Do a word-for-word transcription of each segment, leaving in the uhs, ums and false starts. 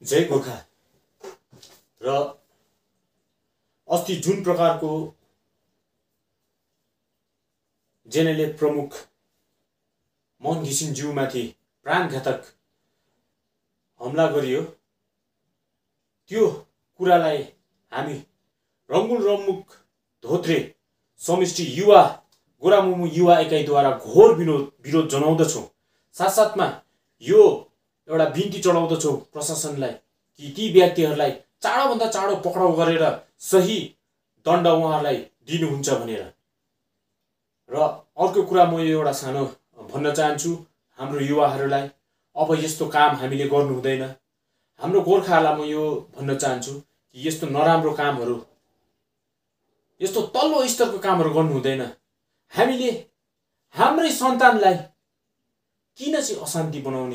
जय गोर्खा। र अस्ति जुन प्रकारको जेएनएलएफ प्रमुख मोहन घिसिङज्यूमाथि प्राणघातक हमला गरियो, त्यो कुरालाई हामी रङ्गुल रम्मुक धोत्रे समष्टि युवा गोरामुमु युवा एकाइद्वारा घोर विरोध विरोध जनाउँदछौँ। साथसाथमा यो एउटा बिन्ती चढाउँदछौँ प्रशासनलाई कि ती व्यक्तिहरूलाई चाँडोभन्दा चाँडो पक्राउ गरेर सही दण्ड उहाँहरूलाई दिनुहुन्छ भनेर। र अर्को कुरा म यो एउटा सानो भन्न चाहन्छु हाम्रो युवाहरूलाई, अब यस्तो काम हामीले गर्नु हुँदैन। हाम्रो गोर्खाहरूलाई म यो भन्न चाहन्छु कि यस्तो नराम्रो कामहरू, यस्तो तल्लो स्तरको कामहरू गर्नु हुँदैन। हामीले हाम्रै सन्तानलाई किन चाहिँ अशान्ति बनाउने?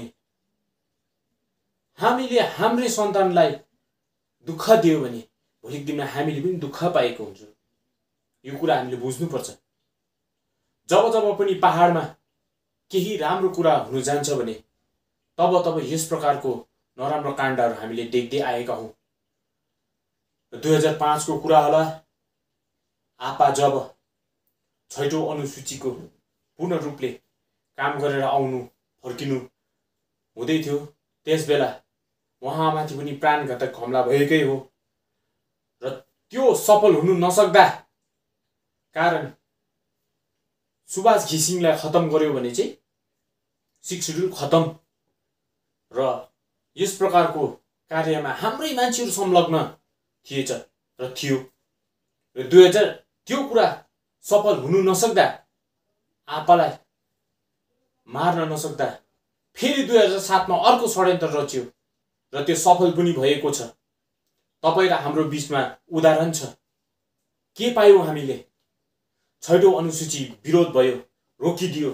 हामीले हाम्रै सन्तानलाई दुःख दियो भने भोलिको दिनमा हामीले पनि दुःख पाएको हुन्छ। यो कुरा हामीले बुझ्नुपर्छ। जब जब पनि पहाडमा केही राम्रो कुरा हुन जान्छ भने तब तब यस प्रकारको नराम्रो काण्डहरू हामीले देख्दै आएका हौँ। दुई हजार पाँचको कुरा होला, आपा जब छैटौं अनुसूचीको पूर्ण रूपले काम गरेर आउनु फर्किनु हुँदै थियो, त्यस बेला उहाँमाथि पनि प्राणघातक हमला भएकै हो। र त्यो सफल हुनु नसक्दा कारण सुभाष घिसिङलाई खत्म गर्यो भने चाहिँ सिक्स शेड्युल खत्म। र यस प्रकारको कार्यमा हाम्रै मान्छेहरू संलग्न थिएछ र थियो। र दुई हजार त्यो कुरा सफल हुनु नसक्दा, आपालाई मार्न नसक्दा फेरि दुई हजार सातमा अर्को षड्यन्त्र रच्यो र त्यो सफल पनि भएको छ। तपाईँ र हाम्रो बीचमा उदाहरण छ। के पायौँ हामीले? छैटौं अनुसूची विरोध भयो, रोकिदियो।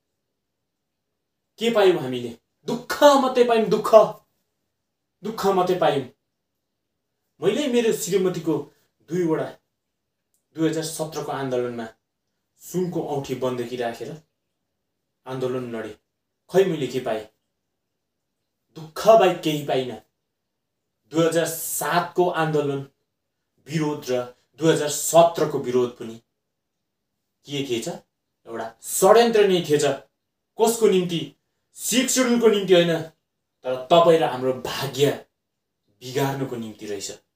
के पायौँ हामीले? दुःख मात्रै पायौँ, दुःख दुःख मात्रै पायौँ। मैले मेरो श्रीमतीको दुईवटा दुई हजार सत्रको आन्दोलनमा सुनको औँठी बन्दकी राखेर आन्दोलन लडे। खै मैले के पाएँ? दुःख बाहेक केही पाइनँ। दुई हजार सातको आन्दोलन विरोध र दुई हजार सत्रको विरोध पनि के थिएछ? एउटा षड्यन्त्र नै थिएछ। कसको निम्ति? सिक्स शेड्युलको निम्ति होइन, तर तपाईँ र हाम्रो भाग्य बिगार्नुको निम्ति रहेछ।